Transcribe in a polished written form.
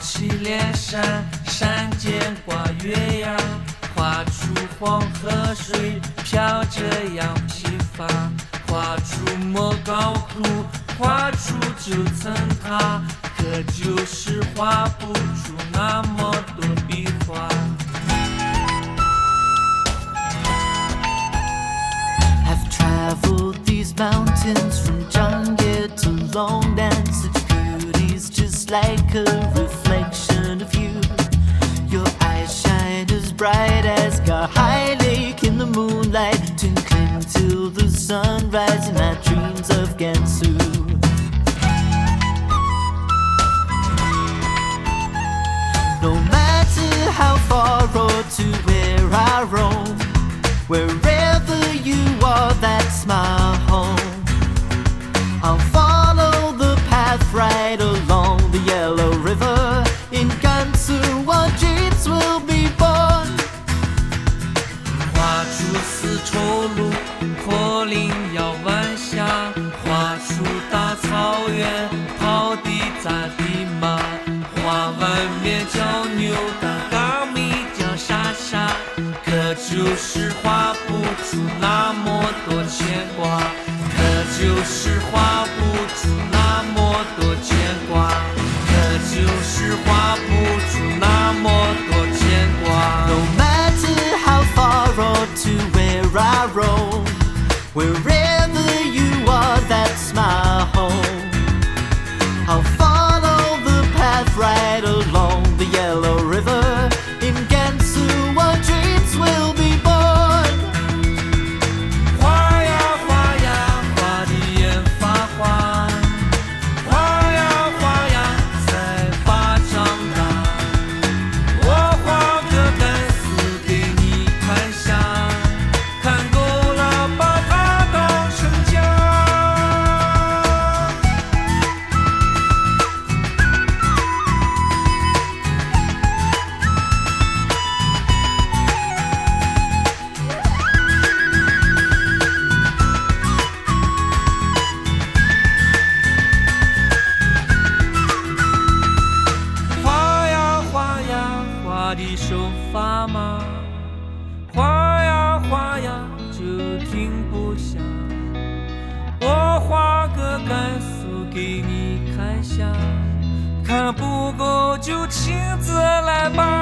起脸山，山间挂月牙，画出黄河水飘着羊皮筏，画出莫高窟，画出九层塔，可就是画不出那么多笔画。 I've traveled these mountains from jungle to lowland, such beauty's just like a reflection of you. Your eyes shine as bright as Sky Lake in the moonlight, twinkling till the sunrise in my dreams of Gansu. No matter how far or to where I roam, wherever you are, that's my home. I'll follow the path right along the Yellow River. In Gansu, our dreams will be born. 画出丝绸路，驼铃摇晚霞，画出大草原，跑地扎地马，画完面叫牛的嘎米叫沙沙，可就是画不出那么多牵挂，可就是画不出那么多牵挂，可就是画不出那么多牵挂。 No matter how far or to where I roam, wherever you are, that's my home. I'll follow the path right along the Yellow River. In Gansu, our dreams will be born. 画呀画呀，画的眼发花，画呀画呀，才发长大。我画个甘肃给你看下，看够了把它当成家。 画呀画呀，画的手发麻，画呀画呀就停不下。我画个甘肃给你看下，看不够就亲自来吧。